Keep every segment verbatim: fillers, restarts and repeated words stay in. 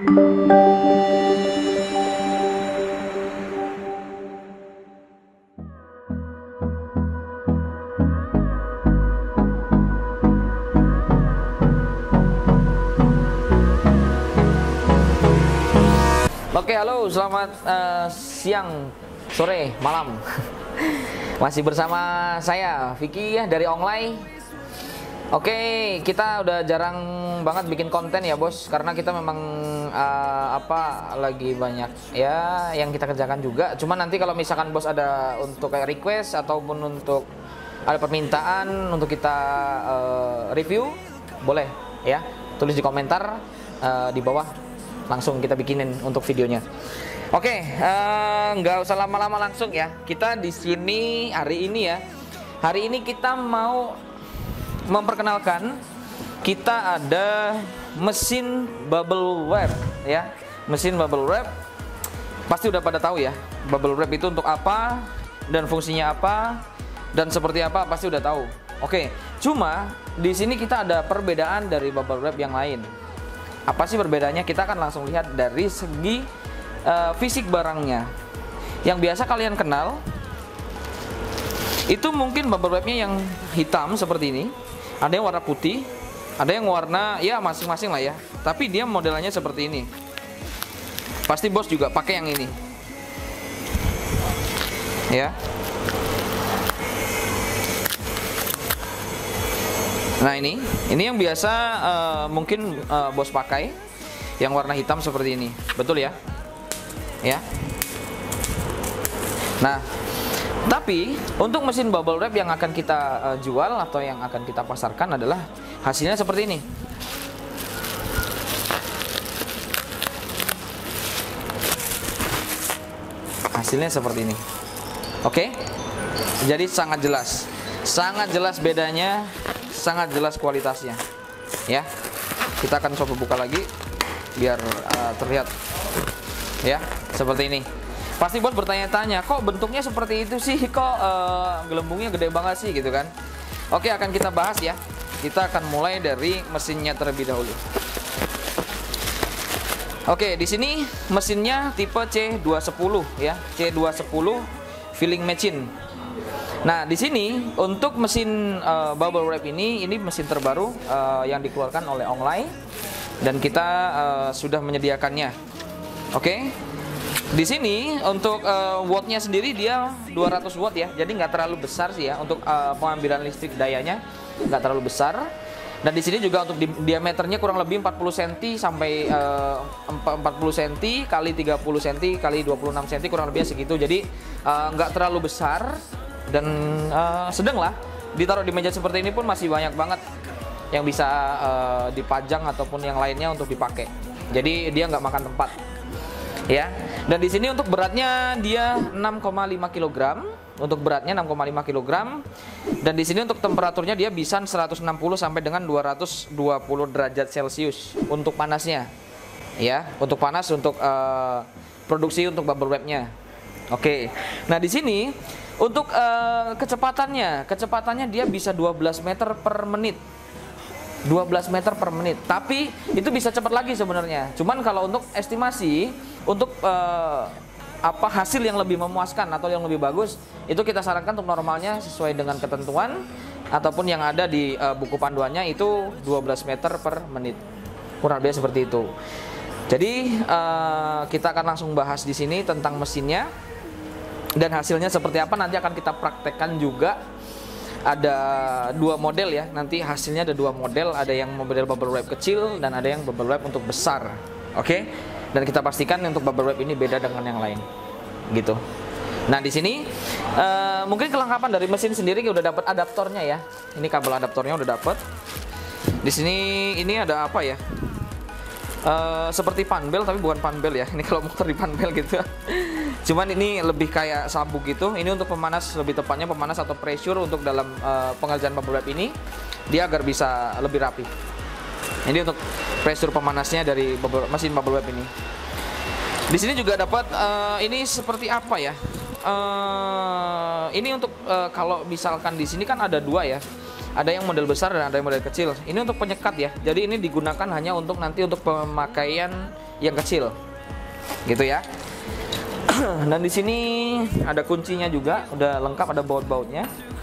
Oke, halo, selamat uh, siang, sore, malam. Masih bersama saya, Vicky ya, dari Ongly. Oke, kita udah jarang banget bikin konten ya, Bos, karena kita memang uh, apa lagi banyak ya yang kita kerjakan juga. Cuma nanti kalau misalkan Bos ada untuk kayak request ataupun untuk ada permintaan untuk kita uh, review, boleh ya, tulis di komentar uh, di bawah. Langsung kita bikinin untuk videonya. Oke, nggak uh, usah lama-lama, langsung ya. Kita di sini hari ini ya. Hari ini kita mau memperkenalkan, kita ada mesin bubble wrap ya. Mesin bubble wrap pasti udah pada tahu ya. Bubble wrap itu untuk apa dan fungsinya apa dan seperti apa pasti udah tahu. Oke, cuma di sini kita ada perbedaan dari bubble wrap yang lain. Apa sih perbedaannya? Kita akan langsung lihat dari segi uh, fisik barangnya. Yang biasa kalian kenal itu mungkin bubble wrapnya yang hitam seperti ini. Ada yang warna putih, ada yang warna ya masing-masing lah ya. Tapi dia modelnya seperti ini. Pasti Bos juga pakai yang ini. Ya. Nah ini, ini yang biasa uh, mungkin uh, Bos pakai, yang warna hitam seperti ini, betul ya? Ya. Nah, tapi untuk mesin bubble wrap yang akan kita uh, jual atau yang akan kita pasarkan adalah hasilnya seperti ini. Hasilnya seperti ini. Oke? Jadi sangat jelas, sangat jelas bedanya. Sangat jelas kualitasnya ya. Kita akan coba buka lagi biar uh, terlihat ya, seperti ini. Pasti Bos bertanya-tanya, kok bentuknya seperti itu sih, kok uh, gelembungnya gede banget sih gitu kan. Oke, akan kita bahas ya. Kita akan mulai dari mesinnya terlebih dahulu. Oke, di sini mesinnya tipe C dua sepuluh ya, C dua sepuluh filling machine. Nah, di sini untuk mesin uh, bubble wrap ini, ini mesin terbaru uh, yang dikeluarkan oleh Ongly dan kita uh, sudah menyediakannya. Oke, di sini untuk uh, wattnya sendiri dia dua ratus watt ya, jadi nggak terlalu besar sih ya untuk uh, pengambilan listrik dayanya, nggak terlalu besar. Dan di sini juga untuk di diameternya kurang lebih empat puluh sentimeter sampai uh, empat puluh sentimeter kali tiga puluh sentimeter kali dua puluh enam sentimeter, kurang lebih segitu. Jadi uh, nggak terlalu besar. Dan uh, sedang lah, ditaruh di meja seperti ini pun masih banyak banget yang bisa uh, dipajang ataupun yang lainnya untuk dipakai. Jadi dia nggak makan tempat ya. Dan di sini untuk beratnya dia enam koma lima kilogram, untuk beratnya enam koma lima kilogram. Dan di sini untuk temperaturnya dia bisa seratus enam puluh sampai dengan dua ratus dua puluh derajat Celcius untuk panasnya ya, untuk panas untuk uh, produksi untuk bubble wrapnya. Oke, nah di sini untuk uh, kecepatannya, kecepatannya dia bisa dua belas meter per menit, dua belas meter per menit. Tapi itu bisa cepat lagi sebenarnya. Cuman kalau untuk estimasi, untuk uh, apa hasil yang lebih memuaskan atau yang lebih bagus, itu kita sarankan untuk normalnya sesuai dengan ketentuan ataupun yang ada di uh, buku panduannya itu dua belas meter per menit, kurang lebih seperti itu. Jadi uh, kita akan langsung bahas di sini tentang mesinnya. Dan hasilnya seperti apa nanti akan kita praktekkan juga. Ada dua model ya, nanti hasilnya ada dua model. Ada yang model bubble wrap kecil dan ada yang bubble wrap untuk besar. Oke, dan kita pastikan untuk bubble wrap ini beda dengan yang lain gitu. Nah di sini uh, mungkin kelengkapan dari mesin sendiri udah dapat adaptornya ya. Ini kabel adaptornya udah dapat. Di sini ini ada apa ya, uh, seperti panbel tapi bukan panbel ya. Ini kalau motor di panbel gitu. Cuman ini lebih kayak sabuk gitu. Ini untuk pemanas, lebih tepatnya pemanas atau pressure untuk dalam uh, pengerjaan bubble wrap ini, dia agar bisa lebih rapi. Ini untuk pressure pemanasnya dari bubble, mesin bubble wrap ini. Di sini juga dapat uh, ini seperti apa ya? Uh, ini untuk uh, kalau misalkan di sini kan ada dua ya. Ada yang model besar dan ada yang model kecil. Ini untuk penyekat ya. Jadi ini digunakan hanya untuk nanti untuk pemakaian yang kecil, gitu ya. Dan di sini ada kuncinya juga, udah lengkap, ada baut-bautnya.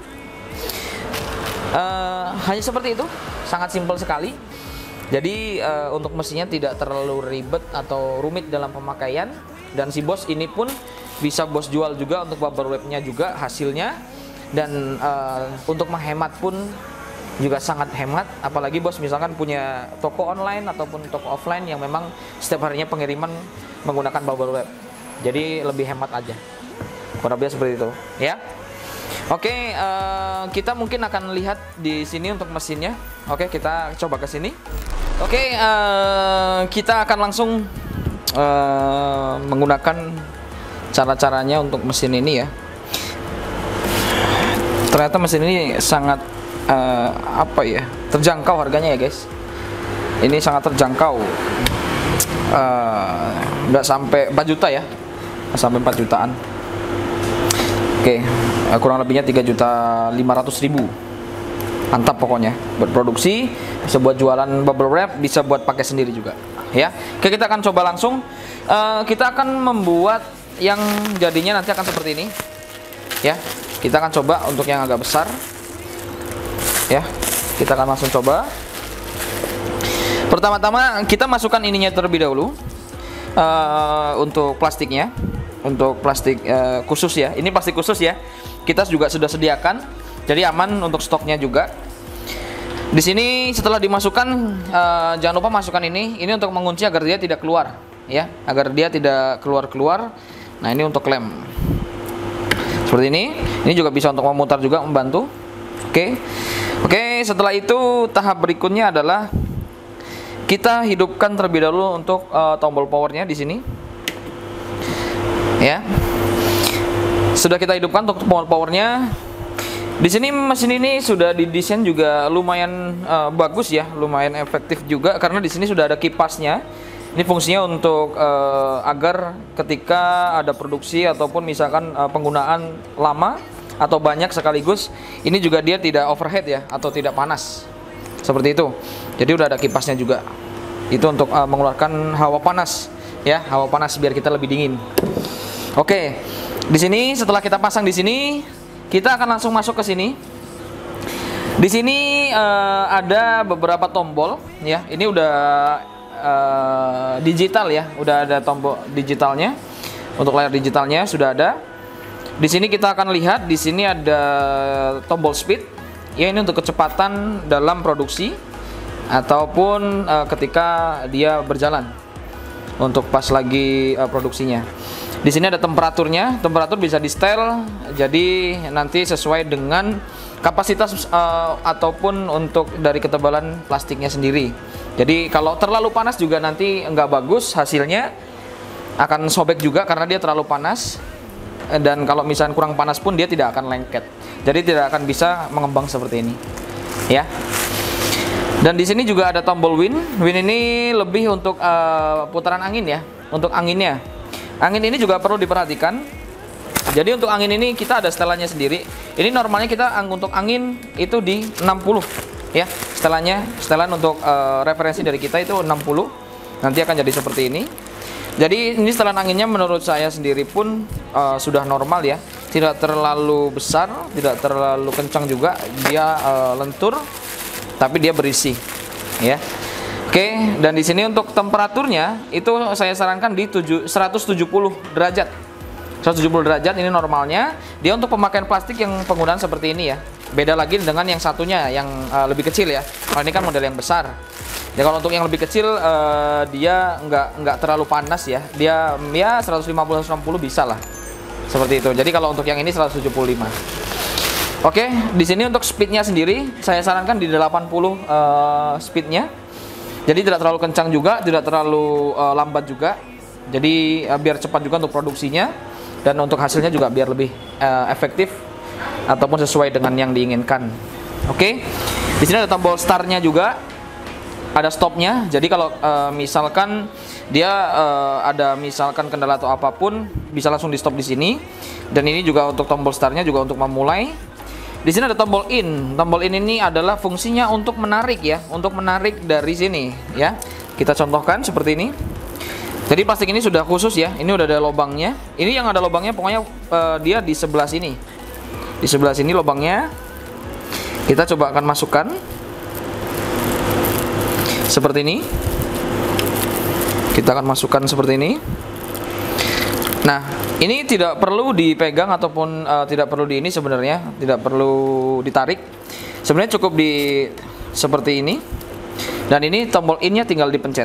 Uh, hanya seperti itu, sangat simpel sekali. Jadi uh, untuk mesinnya tidak terlalu ribet atau rumit dalam pemakaian. Dan si bos ini pun bisa bos jual juga untuk bubble wrap-nya juga hasilnya. Dan uh, untuk menghemat pun juga sangat hemat. Apalagi bos misalkan punya toko online ataupun toko offline yang memang setiap harinya pengiriman menggunakan bubble wrap. Jadi lebih hemat aja. Kurang lebih seperti itu, ya. Oke, uh, kita mungkin akan lihat di sini untuk mesinnya. Oke, kita coba ke sini. Oke, uh, kita akan langsung uh, menggunakan cara-caranya untuk mesin ini ya. Ternyata mesin ini sangat uh, apa ya, terjangkau harganya ya guys. Ini sangat terjangkau, uh, nggak sampai empat juta ya, nggak sampai empat jutaan. Oke, kurang lebihnya tiga juta lima ratus ribu. Mantap pokoknya, buat produksi, bisa buat jualan bubble wrap, bisa buat pakai sendiri juga ya. Oke, kita akan coba langsung. uh, kita akan membuat yang jadinya nanti akan seperti ini ya. Kita akan coba untuk yang agak besar ya. Kita akan langsung coba. Pertama-tama kita masukkan ininya terlebih dahulu, uh, untuk plastiknya. Untuk plastik uh, khusus ya, ini plastik khusus ya. Kita juga sudah sediakan, jadi aman untuk stoknya juga. Di sini setelah dimasukkan, uh, jangan lupa masukkan ini. Ini untuk mengunci agar dia tidak keluar, ya, agar dia tidak keluar-keluar. Nah ini untuk lem, seperti ini. Ini juga bisa untuk memutar juga, membantu. Oke, oke. Setelah itu tahap berikutnya adalah kita hidupkan terlebih dahulu untuk uh, tombol powernya di sini. Ya, sudah kita hidupkan untuk tombol powernya. Di sini mesin ini sudah didesain juga lumayan uh, bagus ya, lumayan efektif juga karena di sini sudah ada kipasnya. Ini fungsinya untuk uh, agar ketika ada produksi ataupun misalkan uh, penggunaan lama atau banyak sekaligus, ini juga dia tidak overheat ya atau tidak panas seperti itu. Jadi udah ada kipasnya juga. Itu untuk uh, mengeluarkan hawa panas ya, hawa panas biar kita lebih dingin. Oke, di sini setelah kita pasang di sini, kita akan langsung masuk ke sini. Di sini uh, ada beberapa tombol, ya. Ini udah uh, digital ya, udah ada tombol digitalnya. Untuk layar digitalnya sudah ada. Di sini kita akan lihat, di sini ada tombol speed, ya ini untuk kecepatan dalam produksi ataupun uh, ketika dia berjalan. Untuk pas lagi uh, produksinya. Di sini ada temperaturnya, temperatur bisa di setel, jadi nanti sesuai dengan kapasitas uh, ataupun untuk dari ketebalan plastiknya sendiri. Jadi kalau terlalu panas juga nanti nggak bagus hasilnya, akan sobek juga karena dia terlalu panas. Dan kalau misalnya kurang panas pun dia tidak akan lengket, jadi tidak akan bisa mengembang seperti ini, ya. Dan di sini juga ada tombol win. Win ini lebih untuk uh, putaran angin ya, untuk anginnya. Angin ini juga perlu diperhatikan. Jadi untuk angin ini kita ada setelannya sendiri. Ini normalnya kita untuk angin itu di enam puluh ya. Setelannya, setelan untuk uh, referensi dari kita itu enam puluh. Nanti akan jadi seperti ini. Jadi ini setelan anginnya menurut saya sendiri pun uh, sudah normal ya. Tidak terlalu besar, tidak terlalu kencang juga. Dia uh, lentur tapi dia berisi ya. Oke, dan di sini untuk temperaturnya itu saya sarankan di seratus tujuh puluh derajat. seratus tujuh puluh derajat ini normalnya. Dia untuk pemakaian plastik yang penggunaan seperti ini ya. Beda lagi dengan yang satunya yang uh, lebih kecil ya. Kalau ini kan model yang besar. Ya kalau untuk yang lebih kecil uh, dia nggak nggak terlalu panas ya. Dia ya seratus lima puluh seratus enam puluh bisa lah. Seperti itu. Jadi kalau untuk yang ini seratus tujuh puluh lima. Oke, di sini untuk speednya sendiri saya sarankan di delapan puluh uh, speednya. Jadi tidak terlalu kencang juga, tidak terlalu uh, lambat juga. Jadi uh, biar cepat juga untuk produksinya dan untuk hasilnya juga biar lebih uh, efektif ataupun sesuai dengan yang diinginkan. Oke, di sini ada tombol startnya juga, ada stopnya. Jadi kalau uh, misalkan dia uh, ada misalkan kendala atau apapun, bisa langsung di stop di sini. Dan ini juga untuk tombol startnya juga untuk memulai. Di sini ada tombol in. Tombol in ini adalah fungsinya untuk menarik ya, untuk menarik dari sini ya. Kita contohkan seperti ini. Jadi plastik ini sudah khusus ya. Ini udah ada lubangnya. Ini yang ada lubangnya pokoknya uh, dia di sebelah sini. Di sebelah sini lubangnya. Kita coba akan masukkan seperti ini. Kita akan masukkan seperti ini. Nah, ini tidak perlu dipegang ataupun uh, tidak perlu di ini sebenarnya, tidak perlu ditarik. Sebenarnya cukup di seperti ini. Dan ini tombol in-nya tinggal dipencet.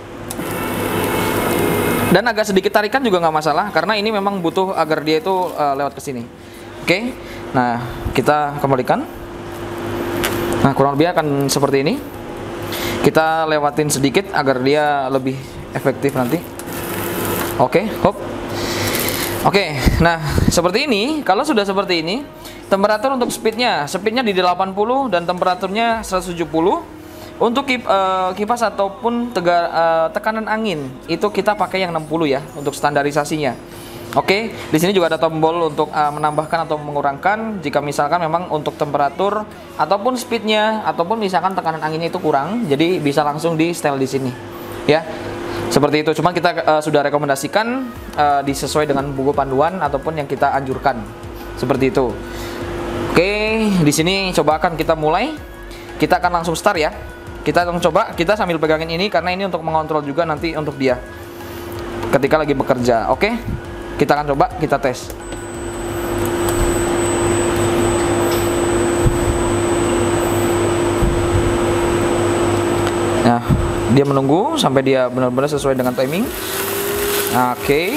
Dan agak sedikit tarikan juga nggak masalah karena ini memang butuh agar dia itu uh, lewat ke sini. Oke. Nah, kita kembalikan. Nah, kurang lebih akan seperti ini. Kita lewatin sedikit agar dia lebih efektif nanti. Oke, hop. Oke, nah seperti ini. Kalau sudah seperti ini, temperatur untuk speednya, speednya di delapan puluh dan temperaturnya seratus tujuh puluh. Untuk kip, uh, kipas ataupun tega, uh, tekanan angin itu kita pakai yang enam puluh ya untuk standarisasinya. Oke, di sini juga ada tombol untuk uh, menambahkan atau mengurangkan jika misalkan memang untuk temperatur ataupun speednya ataupun misalkan tekanan anginnya itu kurang, jadi bisa langsung di setel di sini, ya. Seperti itu. Cuma kita uh, sudah rekomendasikan uh, disesuai dengan buku panduan ataupun yang kita anjurkan. Seperti itu. Oke, di sini coba akan kita mulai. Kita akan langsung start ya. Kita akan coba, kita sambil pegangin ini karena ini untuk mengontrol juga nanti untuk dia ketika lagi bekerja. Oke. Kita akan coba, kita tes. Nah, dia menunggu sampai dia benar-benar sesuai dengan timing. Oke. Okay.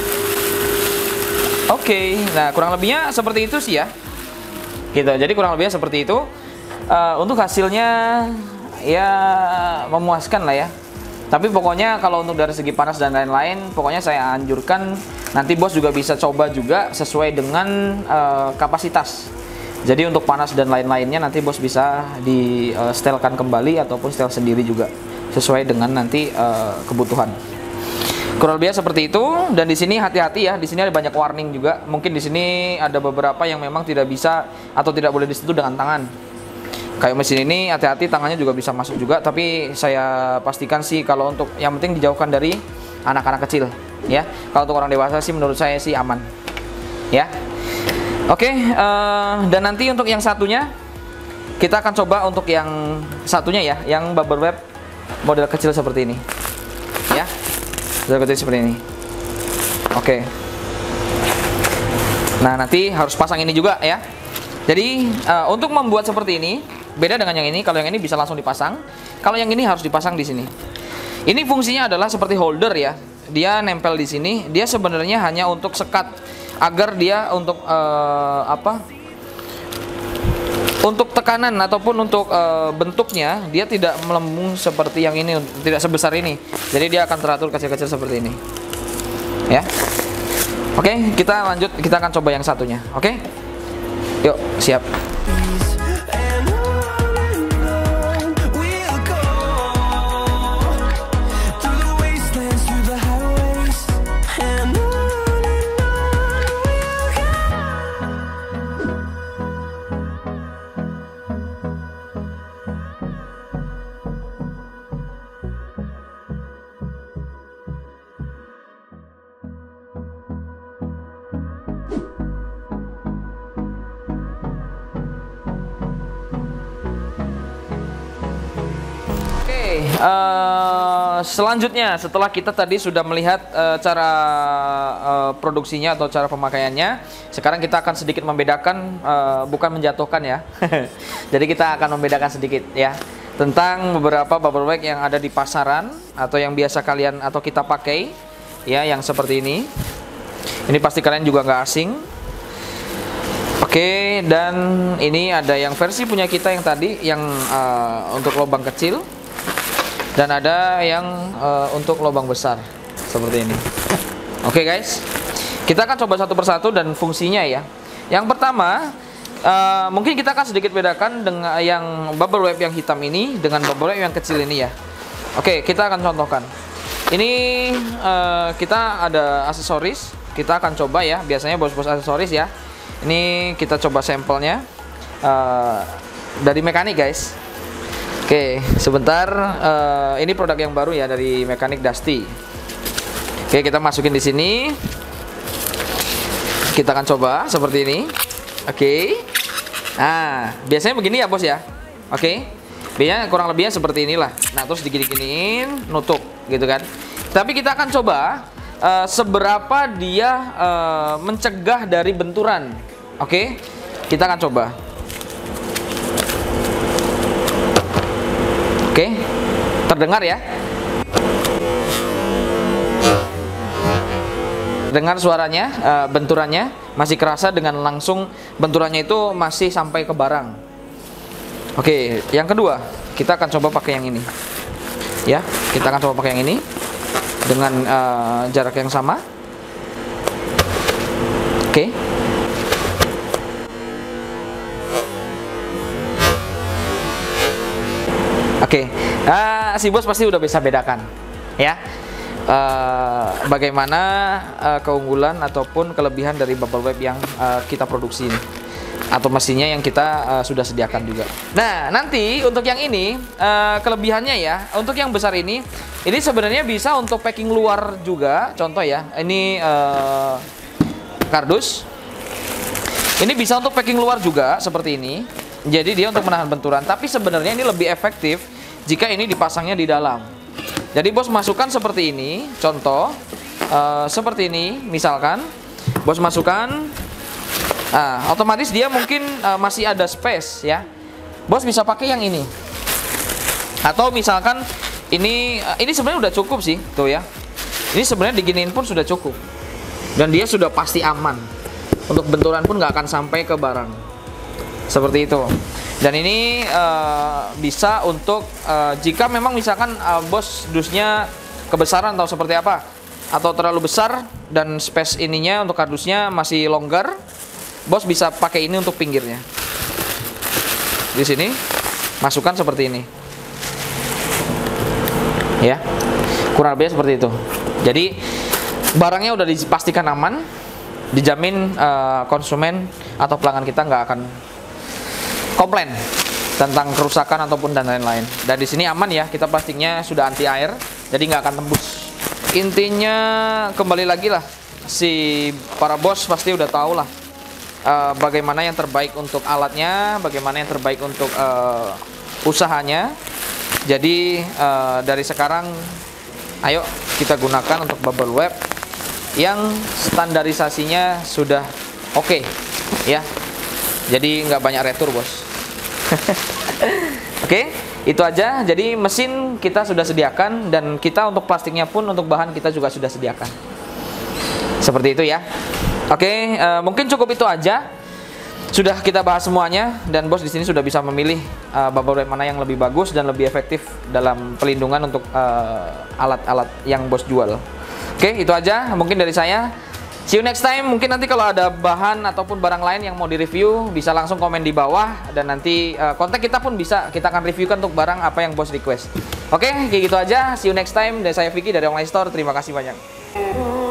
Oke. Okay. Nah, kurang lebihnya seperti itu sih ya. Gitu. Jadi kurang lebihnya seperti itu. Uh, untuk hasilnya ya memuaskan lah ya. Tapi pokoknya kalau untuk dari segi panas dan lain-lain, pokoknya saya anjurkan nanti bos juga bisa coba juga sesuai dengan uh, kapasitas. Jadi untuk panas dan lain-lainnya nanti bos bisa di uh, setelkan kembali ataupun setel sendiri juga sesuai dengan nanti uh, kebutuhan. Kurang lebih seperti itu. Dan di sini hati-hati ya, di sini ada banyak warning juga. Mungkin di sini ada beberapa yang memang tidak bisa atau tidak boleh disentuh dengan tangan. Kayak mesin ini hati-hati, tangannya juga bisa masuk juga. Tapi saya pastikan sih kalau untuk yang penting dijauhkan dari anak-anak kecil ya. Kalau untuk orang dewasa sih menurut saya sih aman ya. Oke, uh, dan nanti untuk yang satunya kita akan coba untuk yang satunya ya, yang bubble wrap model kecil seperti ini ya, model kecil seperti ini. Oke, nah nanti harus pasang ini juga ya. Jadi uh, untuk membuat seperti ini beda dengan yang ini. Kalau yang ini bisa langsung dipasang, kalau yang ini harus dipasang di sini. Ini fungsinya adalah seperti holder ya, dia nempel di sini. Dia sebenarnya hanya untuk sekat agar dia untuk uh, apa? Untuk tekanan ataupun untuk uh, bentuknya dia tidak melembung seperti yang ini, tidak sebesar ini. Jadi dia akan teratur kecil-kecil seperti ini. Ya. Oke, kita lanjut, kita akan coba yang satunya. Oke. Yuk, siap. Uh, selanjutnya setelah kita tadi sudah melihat uh, cara uh, produksinya atau cara pemakaiannya, sekarang kita akan sedikit membedakan, uh, bukan menjatuhkan ya. Jadi kita akan membedakan sedikit ya tentang beberapa bubble wrap yang ada di pasaran atau yang biasa kalian atau kita pakai ya, yang seperti ini. Ini pasti kalian juga nggak asing. Oke, dan ini ada yang versi punya kita yang tadi yang uh, untuk lubang kecil. Dan ada yang uh, untuk lubang besar seperti ini. Oke guys, kita akan coba satu persatu dan fungsinya ya. Yang pertama, uh, mungkin kita akan sedikit bedakan dengan yang bubble wrap yang hitam ini dengan bubble wrap yang kecil ini ya. Oke, kita akan contohkan. Ini uh, kita ada aksesoris. Kita akan coba ya. Biasanya bos-bos aksesoris ya. Ini kita coba sampelnya uh, dari mekanik guys. Oke, sebentar. Uh, ini produk yang baru ya dari Mekanik Dusty. Oke, kita masukin di sini. Kita akan coba seperti ini. Oke. Nah, biasanya begini ya, Bos ya. Oke. Biasanya kurang lebihnya seperti inilah. Nah, terus digini-giniin, nutup gitu kan. Tapi kita akan coba uh, seberapa dia uh, mencegah dari benturan. Oke. Kita akan coba. Oke. Terdengar ya? Dengar suaranya, uh, benturannya masih kerasa dengan langsung benturannya itu masih sampai ke barang. Oke, yang kedua kita akan coba pakai yang ini. Ya, kita akan coba pakai yang ini dengan uh, jarak yang sama. Oke. Oke, uh, si Bos pasti udah bisa bedakan, ya. Uh, bagaimana uh, keunggulan ataupun kelebihan dari bubble wrap yang uh, kita produksi ini, atau mesinnya yang kita uh, sudah sediakan juga. Nah, nanti untuk yang ini uh, kelebihannya ya, untuk yang besar ini, ini sebenarnya bisa untuk packing luar juga. Contoh ya, ini uh, kardus. Ini bisa untuk packing luar juga seperti ini. Jadi dia untuk menahan benturan. Tapi sebenarnya ini lebih efektif jika ini dipasangnya di dalam. Jadi Bos masukkan seperti ini, contoh uh, seperti ini, misalkan Bos masukkan, nah, otomatis dia mungkin uh, masih ada space ya. Bos bisa pakai yang ini, atau misalkan ini, uh, ini sebenarnya udah cukup sih, tuh ya. Ini sebenarnya diginiin pun sudah cukup, dan dia sudah pasti aman. Untuk benturan pun nggak akan sampai ke barang, seperti itu. Dan ini uh, bisa untuk uh, jika memang misalkan uh, Bos dusnya kebesaran atau seperti apa, atau terlalu besar dan space ininya untuk kardusnya masih longgar, Bos bisa pakai ini untuk pinggirnya. Di sini masukkan seperti ini, ya, kurang lebih seperti itu. Jadi barangnya udah dipastikan aman, dijamin uh, konsumen atau pelanggan kita nggak akan komplain tentang kerusakan ataupun dan lain-lain. Dan di sini aman ya, kita plastiknya sudah anti air, jadi nggak akan tembus. Intinya kembali lagi lah, si para bos pasti udah tahu lah uh, bagaimana yang terbaik untuk alatnya, bagaimana yang terbaik untuk uh, usahanya. Jadi uh, dari sekarang, ayo kita gunakan untuk bubble wrap yang standarisasinya sudah oke, okay, ya. Jadi nggak banyak retur, bos. Oke, okay, itu aja. Jadi mesin kita sudah sediakan, dan kita untuk plastiknya pun untuk bahan kita juga sudah sediakan. Seperti itu ya. Oke, okay, uh, mungkin cukup itu aja. Sudah kita bahas semuanya, dan bos di sini sudah bisa memilih uh, bubble wrap mana yang lebih bagus dan lebih efektif dalam pelindungan untuk alat-alat uh, yang bos jual. Oke, okay, itu aja mungkin dari saya. See you next time. Mungkin nanti kalau ada bahan ataupun barang lain yang mau direview, bisa langsung komen di bawah, dan nanti uh, kontak kita pun bisa. Kita akan reviewkan untuk barang apa yang bos request. Oke, okay, kayak gitu aja. See you next time. Dari saya Vicky dari Online Store. Terima kasih banyak.